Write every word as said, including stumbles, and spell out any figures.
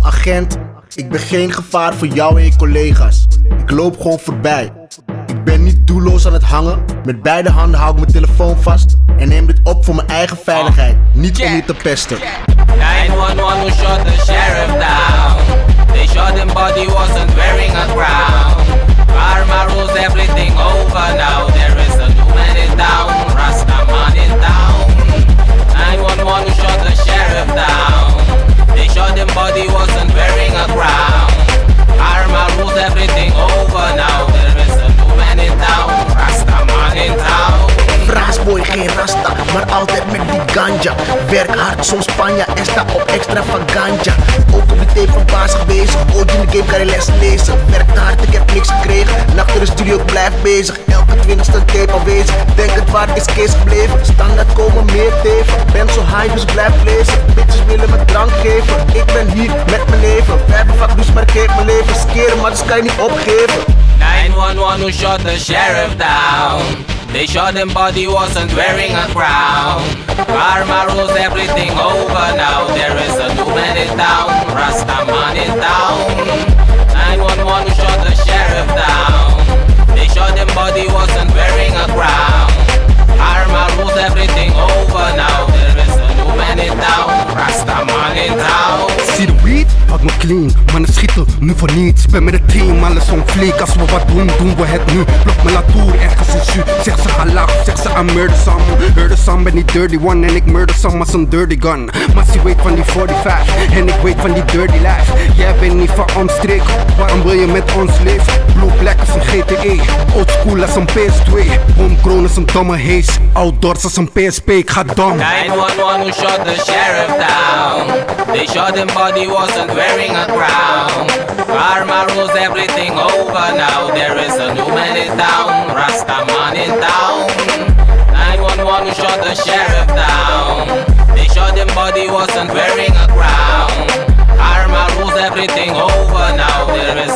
Agent, ik ben geen gevaar voor jou en je collega's. Ik loop gewoon voorbij. Ik ben niet doelloos aan het hangen. Met beide handen hou ik mijn telefoon vast en neem dit op voor mijn eigen veiligheid, niet om je te pesten. nine one one who shot the sheriff down. They shot him but he wasn't wearing a crown. Karma rules everything over now. There is a new man in town, Rastaman in town. nine one one who shot the sheriff down. They shot him but he wasn't wearing a crown. Karma rules everything over now. There is a new man in town, Rastaman in town. Fraasboy, geen rasta, maar altijd met die ganja. Werk hard, soms Spanja en sta op extravaganja. Ook op de tape van bazig bezig, ooit in de game kan je les lezen. Werk hard, ik heb niks gekregen, nacht in de studio, ik blijf bezig. Elke twintigste tape aanwezig, denk het waard is Kees gebleven. Standaard komen meer teven, ben zo high dus blijf lezen. Bitches willen me drank geven, ik ben hier met mijn leven. Wij hebben vak dus maar ik geef mijn leven. Skeren maar dus kan je niet opgeven. nine one one who shot the sheriff down. They shot him but he wasn't wearing a crown. Karma rules everything over now. There is a new man in town, Rastaman in town. nine one one who shot the sheriff down. They shot him but he wasn't wearing a crown. Karma rules everything over now. There is a new man in town, Rastaman in town. Zie de weed, pak me clean, mannen schieten nu voor niets. Ben met het team, alles on fleek. Als we wat doen, doen we het nu. Blok me latour, ergens in zuur. Zeg ze ga laag, zeg ze aan murder some. Murder some, ben die dirty one en ik murder some als een dirty gun. Massie weet van die forty-five en ik weet van die dirty life. Jij bent niet van ons streek, waarom wil je met ons leven? Blue black als een G T E, old school als een P S twee. Homegrown als een domme haze, outdoors als een P S P, ik ga dom. nine one one who shot the sheriff down. They shot him but he wasn't wearing a crown. Karma rules everything over now. There is a new man in town, Rastaman in town. nine one one who shot the sheriff down. They shot him but he wasn't wearing a crown. Karma rules everything over now. There is